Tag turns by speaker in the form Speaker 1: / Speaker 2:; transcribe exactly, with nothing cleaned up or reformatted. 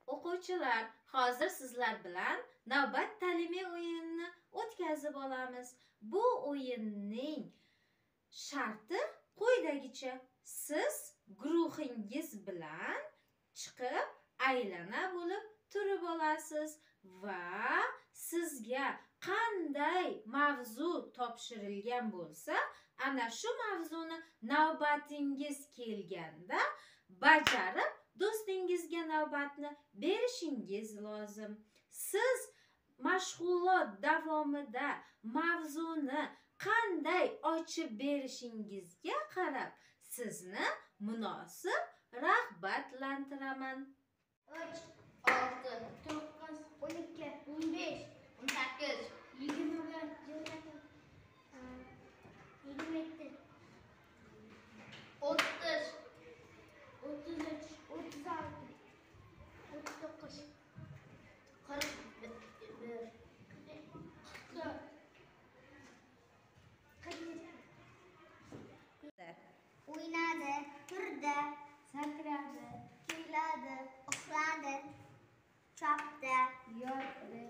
Speaker 1: O'quvchilar, hozir sizlar bilan navbat ta'limiy o'yinini o'tkazib olamiz. Bu o'yinning sharti quyidagicha: siz guruhingiz bilan chiqib aylana bo'lib turib olasiz va sizga qanday mavzu topshirilgan bo'lsa, ana shu mavzuni navbatingiz kelganda bajarib do'stingizga navbatni berishingiz lozim. Siz mashg'ulot davomida mavzuni qanday ochib berishingizga qarab sizni munosib rag'batlantiraman.
Speaker 2: uch, olti, to'qqiz, o'n ikki, o'n besh, o'n sakkiz, yigirma bir, yigirma yetti, o'ttiz, o'ttiz uch, o'ttiz olti, o'ttiz to'qqiz, qirq bir, qirq to'rt, qirq yetti. O'ynadi, turdi, sakradi, kuyladi, uxladi, chopdi, yotdi,